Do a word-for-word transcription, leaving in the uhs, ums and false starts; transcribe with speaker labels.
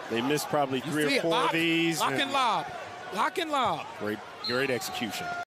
Speaker 1: They missed probably three or four
Speaker 2: lock,
Speaker 1: of these.
Speaker 2: Lock and, and lob. Lock and lob.
Speaker 1: Great, great execution.